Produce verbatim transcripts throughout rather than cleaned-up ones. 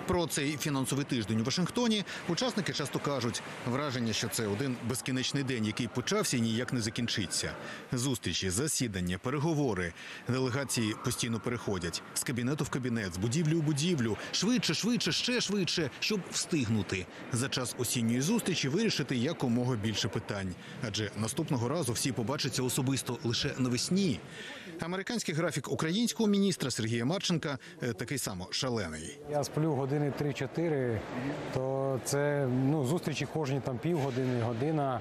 Про цей фінансовий тиждень у Вашингтоні учасники часто кажуть, враження, що це один безкінечний день, який почався і ніяк не закінчиться. Зустрічі, засідання, переговори. Делегації постійно переходять з кабінету в кабінет, з будівлі у будівлю. Швидше, швидше, ще швидше, щоб встигнути. За час осінньої зустрічі вирішити якомога більше питань. Адже наступного разу всі побачаться особисто лише навесні. Американський графік українського міністра Сергія Марченка такий само шалений. Я сплю години три-чотири, то це ну, зустрічі кожні там півгодини, година.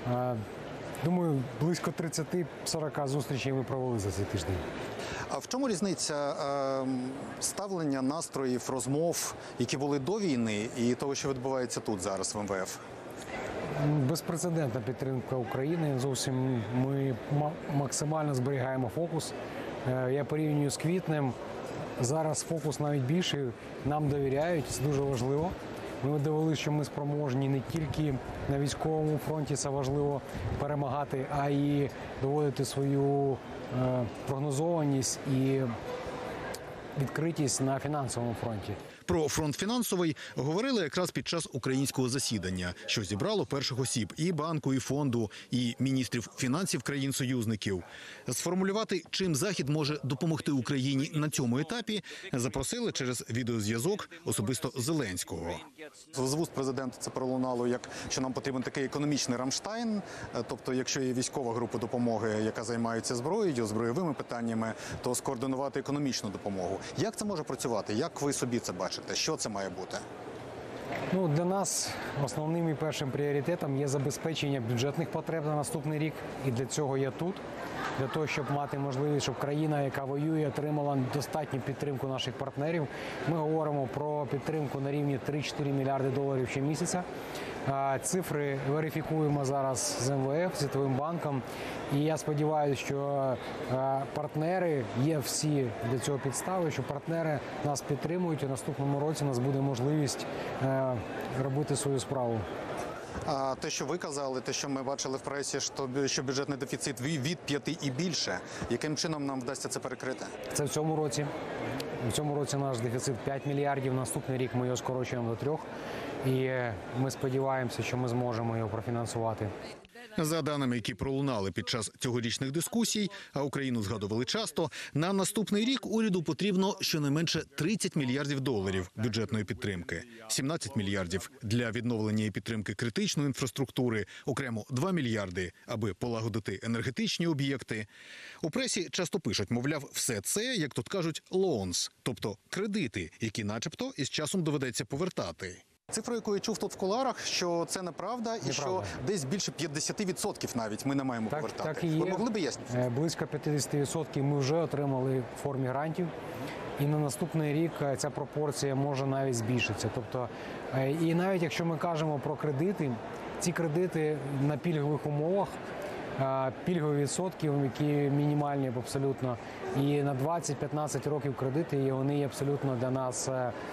Думаю, близько тридцять-сорок зустрічей ми провели за цей тиждень. А в чому різниця ставлення, настроїв, розмов, які були до війни, і того, що відбувається тут зараз в ем ве еф? Безпрецедентна підтримка України. Зовсім ми максимально зберігаємо фокус. Я порівнюю з квітнем. Зараз фокус навіть більший. Нам довіряють, це дуже важливо. Ми довели, що ми спроможні не тільки на військовому фронті, це важливо перемагати, а й доводити свою прогнозованість і відкритість на фінансовому фронті. Про фронт фінансовий говорили якраз під час українського засідання, що зібрало перших осіб і банку, і фонду, і міністрів фінансів країн-союзників. Сформулювати, чим Захід може допомогти Україні на цьому етапі, запросили через відеозв'язок особисто Зеленського. З вуст президента це пролунало, як що нам потрібен такий економічний Рамштайн, тобто якщо є військова група допомоги, яка займається зброєю, збройовими питаннями, то скоординувати економічну допомогу. Як це може працювати? Як ви собі це бачите? Що це має бути? Ну, для нас основним і першим пріоритетом є забезпечення бюджетних потреб на наступний рік. І для цього я тут. Для того, щоб мати можливість, щоб країна, яка воює, отримала достатню підтримку наших партнерів. Ми говоримо про підтримку на рівні три-чотири мільярди доларів щомісяця. Цифри верифікуємо зараз з ем ве еф, Світовим банком. І я сподіваюся, що партнери, є всі для цього підстави, що партнери нас підтримують, і в наступному році у нас буде можливість робити свою справу. А те, що ви казали, те, що ми бачили в пресі, що бюджетний дефіцит від п'яти і більше, яким чином нам вдасться це перекрити? Це в цьому році. В цьому році наш дефіцит п'ять мільярдів, наступний рік ми його скорочуємо до трьох. І ми сподіваємося, що ми зможемо його профінансувати. За даними, які пролунали під час цьогорічних дискусій, а Україну згадували часто, на наступний рік уряду потрібно щонайменше тридцять мільярдів доларів бюджетної підтримки, сімнадцять мільярдів для відновлення і підтримки критичної інфраструктури, окремо два мільярди, аби полагодити енергетичні об'єкти. У пресі часто пишуть, мовляв, все це, як тут кажуть, loans, тобто кредити, які начебто із часом доведеться повертати. Цифра, яку я чув тут в кулуарах, що це неправда, і що десь більше п'ятдесят відсотків навіть ми не маємо так, повертати. Так і є. Ви могли б ясніше? Близько п'ятдесят відсотків ми вже отримали в формі грантів. І на наступний рік ця пропорція може навіть збільшитися. Тобто, і навіть якщо ми кажемо про кредити, ці кредити на пільгових умовах, пільгові відсотки, які мінімальні абсолютно, і на двадцять-п'ятнадцять років кредити, і вони є абсолютно для нас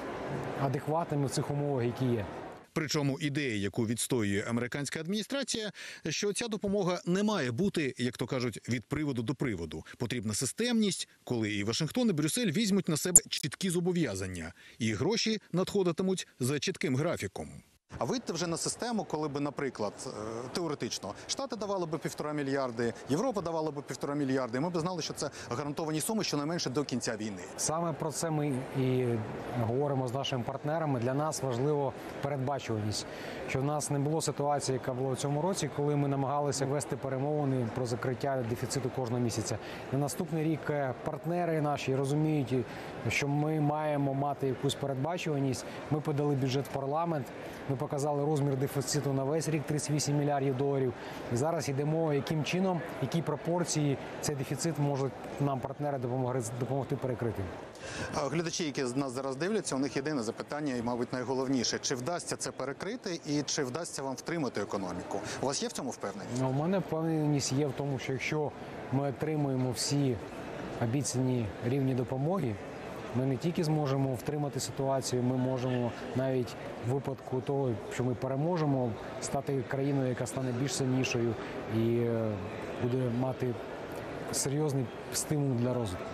адекватними в цих умовах, які є. Причому ідея, яку відстоює американська адміністрація, що ця допомога не має бути, як то кажуть, від приводу до приводу. Потрібна системність, коли і Вашингтон, і Брюссель візьмуть на себе чіткі зобов'язання. І гроші надходитимуть за чітким графіком. А вийти вже на систему, коли би, наприклад, теоретично, Штати давали би півтора мільярди, Європа давала би півтора мільярди, і ми б знали, що це гарантовані суми щонайменше до кінця війни. Саме про це ми і говоримо з нашими партнерами. Для нас важливо передбачуваність, що в нас не було ситуації, яка була в цьому році, коли ми намагалися вести перемовини про закриття дефіциту кожного місяця. На наступний рік партнери наші розуміють, що ми маємо мати якусь передбачуваність. Ми подали бюджет в парламент, ми показали розмір дефіциту на весь рік тридцять вісім мільярдів доларів. І зараз йдемо, яким чином, які пропорції цей дефіцит можуть нам партнери допомогти, допомогти перекрити. Глядачі, які нас зараз дивляться, у них єдине запитання і, мабуть, найголовніше. Чи вдасться це перекрити і чи вдасться вам втримати економіку? У вас є в цьому впевненість? У мене впевненість є в тому, що якщо ми отримуємо всі обіцяні рівні допомоги, ми не тільки зможемо втримати ситуацію, ми можемо навіть в випадку того, що ми переможемо, стати країною, яка стане більш сильнішою і буде мати серйозний стимул для розвитку.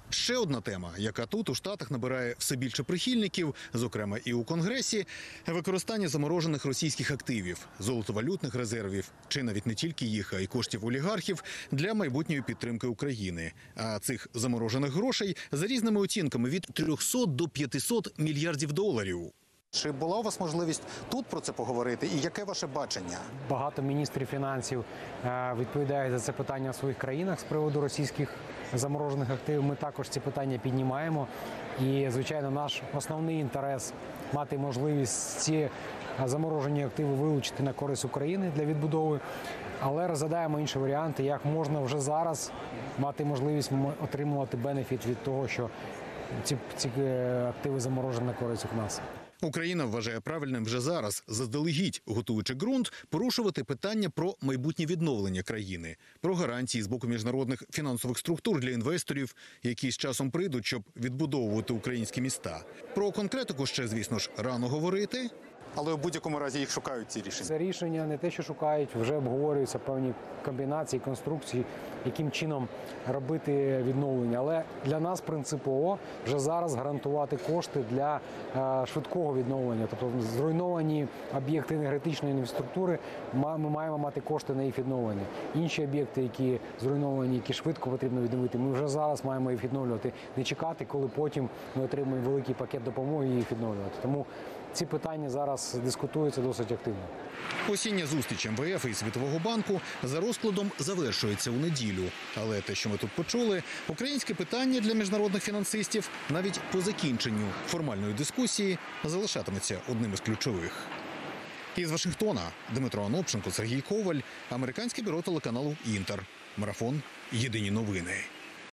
Ще одна тема, яка тут у Штатах набирає все більше прихильників, зокрема і у Конгресі – використання заморожених російських активів, золотовалютних резервів, чи навіть не тільки їх, а й коштів олігархів для майбутньої підтримки України. А цих заморожених грошей за різними оцінками від трьохсот до п'ятисот мільярдів доларів. Чи була у вас можливість тут про це поговорити і яке ваше бачення? Багато міністрів фінансів е, відповідають за це питання в своїх країнах з приводу російських заморожених активів. Ми також ці питання піднімаємо. І, звичайно, наш основний інтерес – мати можливість ці заморожені активи вилучити на користь України для відбудови. Але розглядаємо інші варіанти, як можна вже зараз мати можливість отримувати бенефіт від того, що ці, ці активи заморожені на користь у нас. Україна вважає правильним вже зараз, заздалегідь готуючи ґрунт, порушувати питання про майбутнє відновлення країни, про гарантії з боку міжнародних фінансових структур для інвесторів, які з часом прийдуть, щоб відбудовувати українські міста. Про конкретику ще, звісно ж, рано говорити. Але в будь-якому разі їх шукають ці рішення. Це рішення не те, що шукають, вже обговорюються певні комбінації, конструкції, яким чином робити відновлення. Але для нас принципово вже зараз гарантувати кошти для е, швидкого відновлення. Тобто зруйновані об'єкти енергетичної інфраструктури, ми маємо мати кошти на їх відновлення. Інші об'єкти, які зруйновані, які швидко потрібно відновити, ми вже зараз маємо їх відновлювати. Не чекати, коли потім ми отримаємо великий пакет допомоги і їх відновлювати. Тому ці питання зараз дискутуються досить активно. Осіння зустріч ем ве еф і Світового банку за розкладом завершується у неділю. Але те, що ми тут почули, українське питання для міжнародних фінансистів навіть по закінченню формальної дискусії залишатиметься одним із ключових. Із Вашингтона Дмитро Анопченко, Сергій Коваль, американське бюро телеканалу «Інтер». Марафон. Єдині новини.